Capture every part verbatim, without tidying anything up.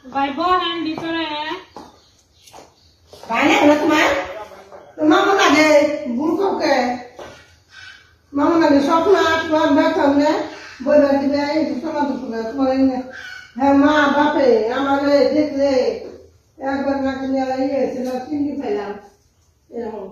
Vai buona di sorella? Vai nè, ma mamma la de buco che mamma la de sop na তোমার বেতন নে বইরা দিবে এই সোনা দুপুরে তোমার এনে হ্যাঁ মা বাপে আমারে দেখলে একবার না কিনে আইয়ে সেটা চিনি পেলাম এরকম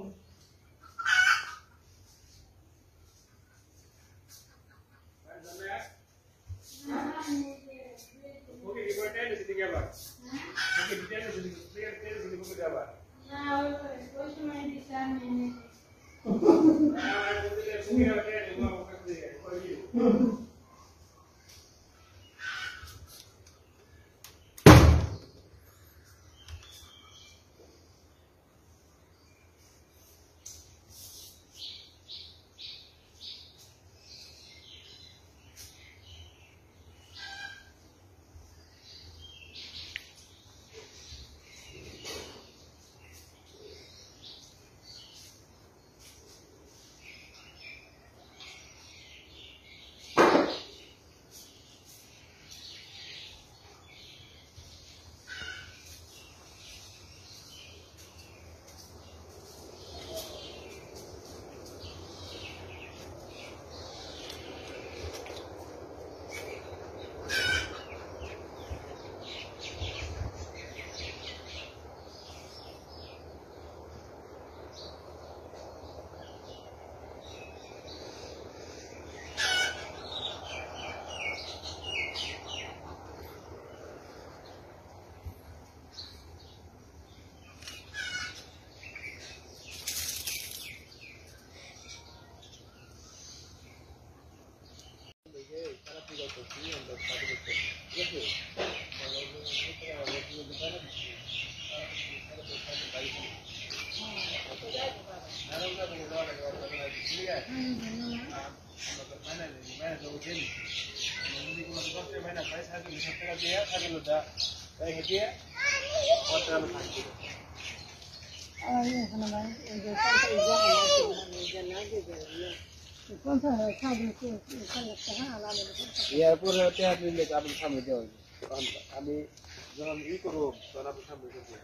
এরপরে পেঁয়াজ নিলে আপনি সামনে দেওয়া হইবে আমি যখন ই করবো তখন আপনি সামনে দেওয়া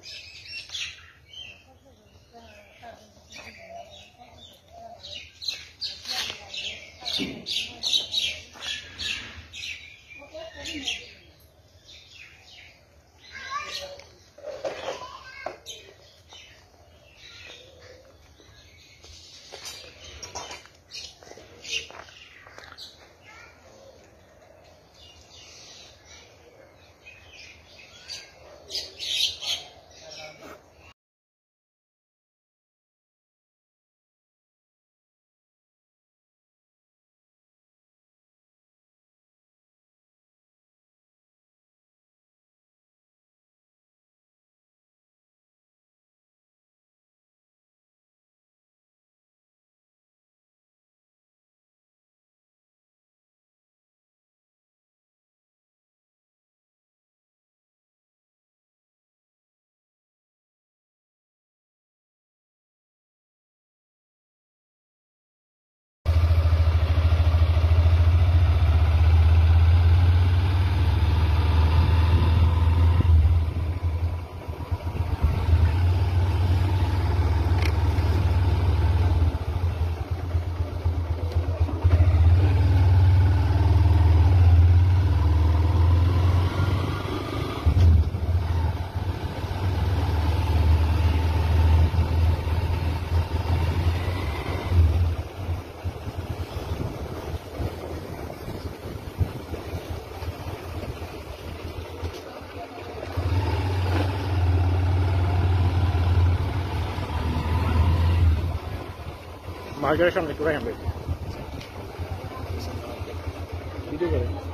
মার্কেটের সামনে একটু রাখেন ভাই ভিডিও করে